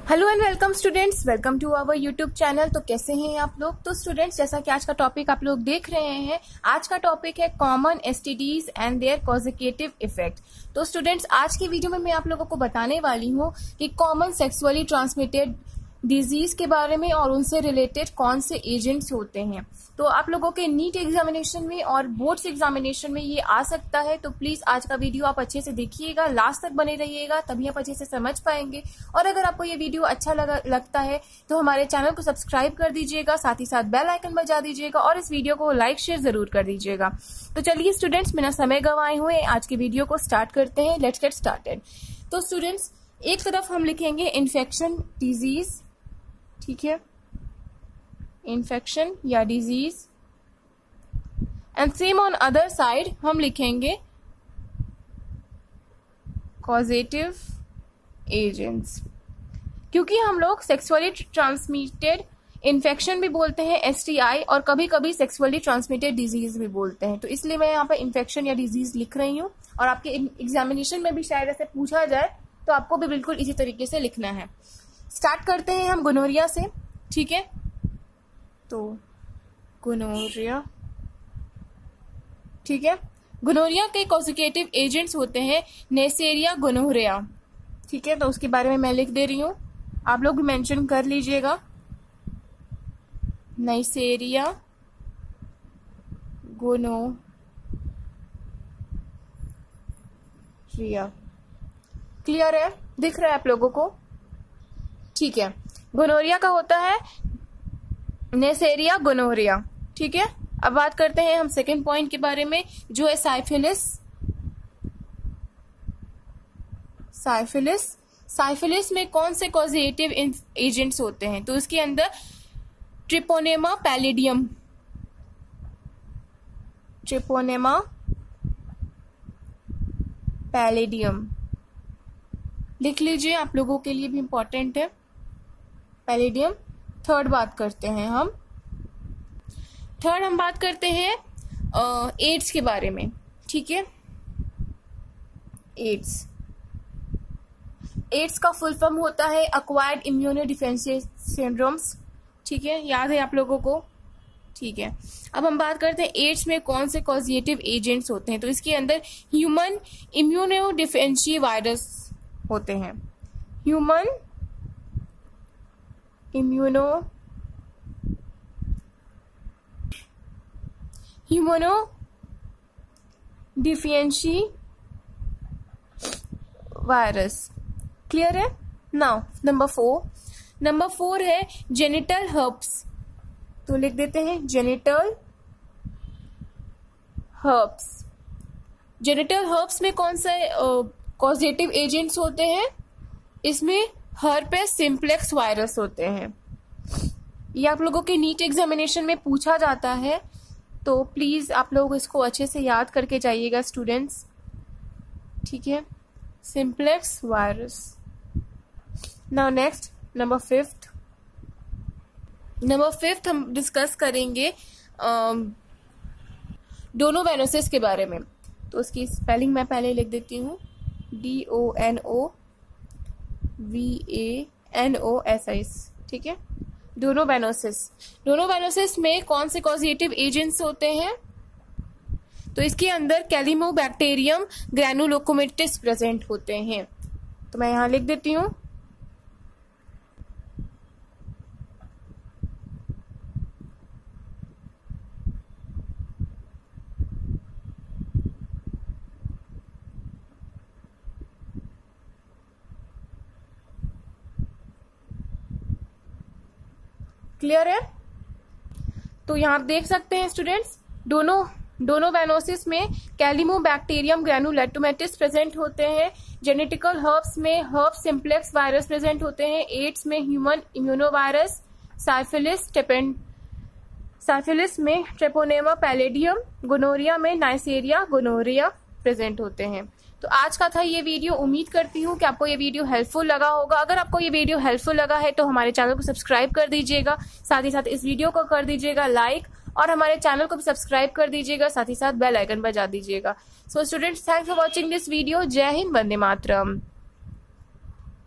Hello and welcome students, welcome to our YouTube channel. तो कैसे हैं आप लोग। तो स्टूडेंट्स, जैसा कि आज का टॉपिक आप लोग देख रहे हैं, आज का टॉपिक है common STDs and their causative effect. तो स्टूडेंट्स, आज की वीडियो में मैं आप लोगों को बताने वाली हूँ कि कॉमन सेक्सुअली ट्रांसमिटेड डिजीज के बारे में और उनसे रिलेटेड कौन से एजेंट्स होते हैं। तो आप लोगों के नीट एग्जामिनेशन में और बोर्ड्स एग्जामिनेशन में ये आ सकता है। तो प्लीज आज का वीडियो आप अच्छे से देखिएगा, लास्ट तक बने रहिएगा, तभी आप अच्छे से समझ पाएंगे। और अगर आपको ये वीडियो अच्छा लगता है तो हमारे चैनल को सब्सक्राइब कर दीजिएगा, साथ ही साथ बेल आइकन बजा दीजिएगा और इस वीडियो को लाइक शेयर जरूर कर दीजिएगा। तो चलिए स्टूडेंट्स, बिना समय गंवाए हुए आज की वीडियो को स्टार्ट करते हैं। Let's get started. तो स्टूडेंट्स, एक तरफ हम लिखेंगे इन्फेक्शन डिजीज, ठीक है, इन्फेक्शन या disease, and same on other side हम लिखेंगे कॉजेटिव एजेंट्स। क्योंकि हम लोग सेक्सुअली ट्रांसमिटेड इन्फेक्शन भी बोलते हैं एसटीआई, और कभी कभी सेक्सुअली ट्रांसमिटेड डिजीज भी बोलते हैं, तो इसलिए मैं यहाँ पे इन्फेक्शन या डिजीज लिख रही हूँ। और आपके एग्जामिनेशन में भी शायद ऐसे पूछा जाए तो आपको भी बिल्कुल इसी तरीके से लिखना है। स्टार्ट करते हैं हम गोनोरिया से, ठीक है। तो गोनोरिया, ठीक है। गोनोरिया के कॉजेटिव एजेंट्स होते हैं नेसेरिया गोनोरिया, ठीक है। तो उसके बारे में मैं लिख दे रही हूं, आप लोग भी मेंशन कर लीजिएगा। नेसेरिया गोनोरिया, क्लियर है, दिख रहा है आप लोगों को, ठीक है। गोनोरिया का होता है नेसेरिया गोनोरिया, ठीक है। अब बात करते हैं हम सेकेंड पॉइंट के बारे में, जो है साइफिलिस। साइफिलिस में कौन से कॉजेटिव एजेंट्स होते हैं। तो इसके अंदर ट्रिपोनेमा पैलिडियम लिख लीजिए, आप लोगों के लिए भी इंपॉर्टेंट है पैलिडियम। थर्ड बात करते हैं हम बात करते हैं एड्स के बारे में, ठीक है। एड्स का फुल फॉर्म होता है एक्वायर्ड इम्यूनो डिफेंसिव सिंड्रोम्स, ठीक है, याद है आप लोगों को, ठीक है। अब हम बात करते हैं एड्स में कौन से कॉजेटिव एजेंट्स होते हैं। तो इसके अंदर ह्यूमन इम्यूनो डिफेंसिव वायरस होते हैं, human immunodeficiency virus, clear है। नाउ नंबर 4 है जेनिटल हर्ब्स। तो लिख देते हैं जेनिटल हर्ब्स में कौन से कॉजेटिव एजेंट्स होते हैं। इसमें हर्पेस सिम्प्लेक्स वायरस होते हैं। ये आप लोगों के नीट एग्जामिनेशन में पूछा जाता है, तो प्लीज आप लोग इसको अच्छे से याद करके जाइएगा स्टूडेंट्स, ठीक है, simplex virus. Now next number 5 हम डिस्कस करेंगे डोनोवेनोसिस के बारे में। तो उसकी स्पेलिंग मैं पहले लिख देती हूँ, DONOVANOSIS, ठीक है। डोनोवेनोसिस में कौन से कॉजेटिव एजेंट्स होते हैं। तो इसके अंदर कैलिमोबैक्टीरियम ग्रैनुलोकोमिटिस प्रेजेंट होते हैं। तो मैं यहां लिख देती हूं, क्लियर है। तो यहां आप देख सकते हैं स्टूडेंट्स, डोनोवेनोसिस में कैलिमोबैक्टीरियम ग्रैनुलोकोमिटिस प्रेजेंट होते हैं। जेनेटिकल हर्ब्स में हर्ब सिम्प्लेक्स वायरस प्रेजेंट होते हैं। एड्स में ह्यूमन इम्यूनोवायरस। साइफिलिस में ट्रेपोनेमा पैलिडियम। गोनोरिया में नाइसेरिया गोनोरिया प्रेजेंट होते हैं। तो आज का था ये वीडियो। उम्मीद करती हूँ कि आपको ये वीडियो हेल्पफुल लगा होगा। अगर आपको ये वीडियो हेल्पफुल लगा है तो हमारे चैनल को सब्सक्राइब कर दीजिएगा, साथ ही साथ इस वीडियो को कर दीजिएगा लाइक, और हमारे चैनल को भी सब्सक्राइब कर दीजिएगा, साथ ही साथ बेल आइकन बजा दीजिएगा। So students, thanks for watching this video. जय हिंद, वंदे मातरम।